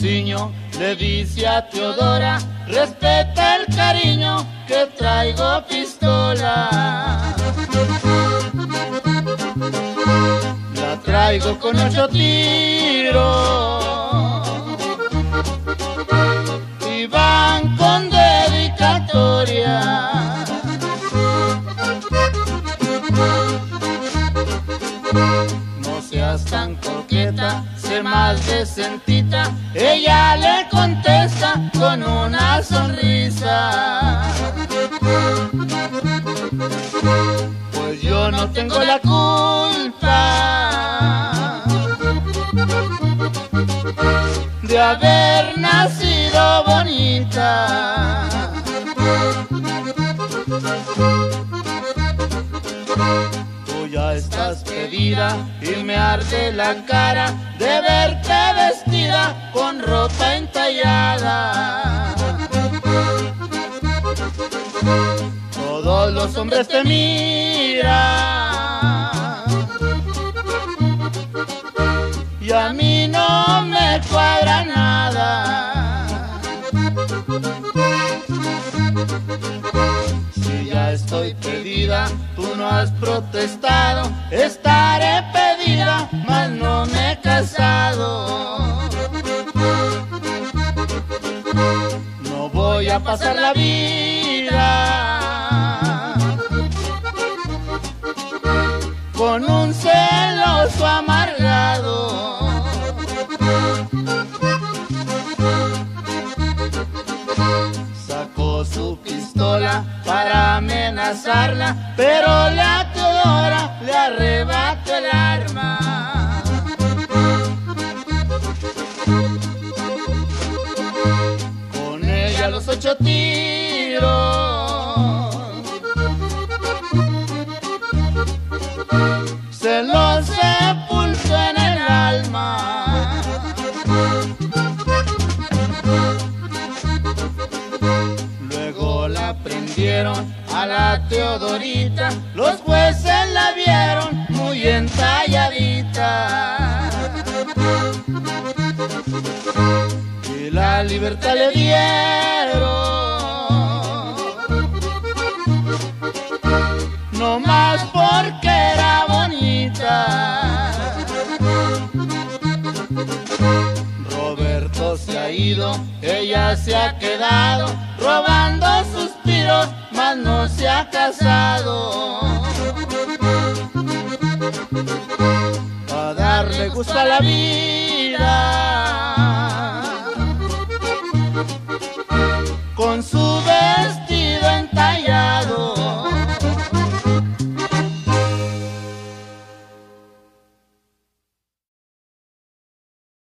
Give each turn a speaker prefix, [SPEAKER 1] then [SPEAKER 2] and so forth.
[SPEAKER 1] Riciño le dice a Teodora: respeta el cariño que traigo pistola. La traigo con 8 tiros y van con dedicatoria. No seas tan coqueta, sé más decentita. Ella le contesta con una sonrisa: pues yo no tengo la culpa de haber nacido bonita. Tú ya estás pedida y me arde la cara de verte vestida con ropa entallada. Todos los hombres te miran y a mí no me cuadra nada. Si ya estoy pedida, tú no has protestado. Estaré pedida, mas no me he casado. No voy a pasar la vida con un celoso amargado. Sacó su pistola para amenazarla, pero la Teodora le arrebató el arma. Con ella los 8 tiros se los sepultó en el alma. Luego la prendieron a la Teodorita, los jueces la vieron muy entalladita y la libertad le dieron, no más porque era bonita. Roberto se ha ido, ella se ha quedado robando suspiros, mas no se ha casado. A darle gusto a la vida